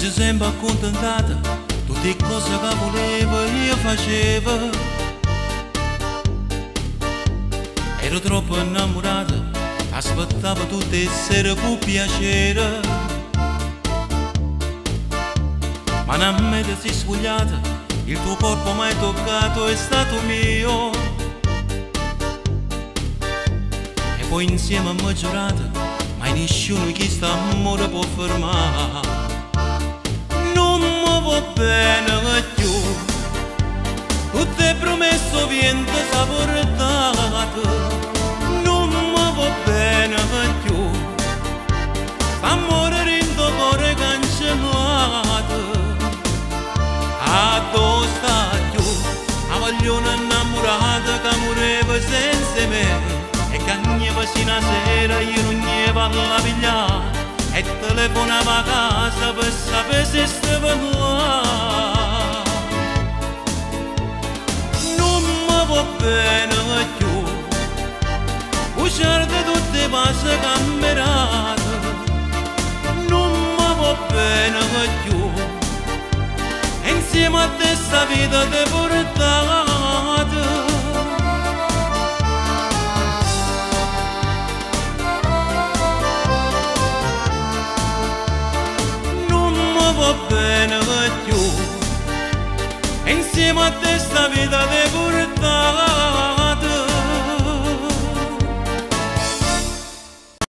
Oggi sempre accontentata, tutte le cose che volevo io facevo. Ero troppo innamorata, aspettavo tutte le sere con piacere. Ma non mi si è svogliata, il tuo corpo mai toccato è stato mio. E poi insieme a me giurata, mai nessuno chi sta amore può fermare. Non mi va bene più, tutte le promesse viento s'ha portato. Non mi va bene più, amore in tuo cuore cancellato. A dove sta più, a voglione innamorata che moreva senza me. E che ogni vicina sera io non gli vado a pigliare e telefonava a casa per sapere se stava là. Non mi va bene più, uscire tutte le pace cambiate. Non mi va bene più, e insieme a te sta vita ti portate. Va bene più, e insieme a te sta vita ti portare.